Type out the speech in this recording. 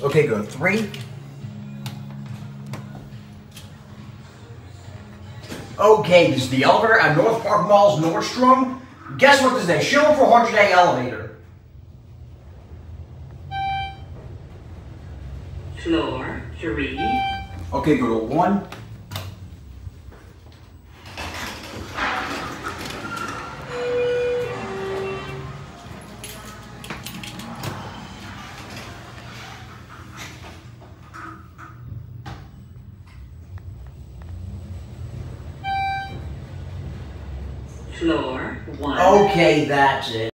Okay, go 3. Okay, this is the elevator at North Park Mall's Nordstrom. Guess what this is? Schindler 400A elevator. Floor 3. Okay, go to 1. Floor 1. Okay, that's it.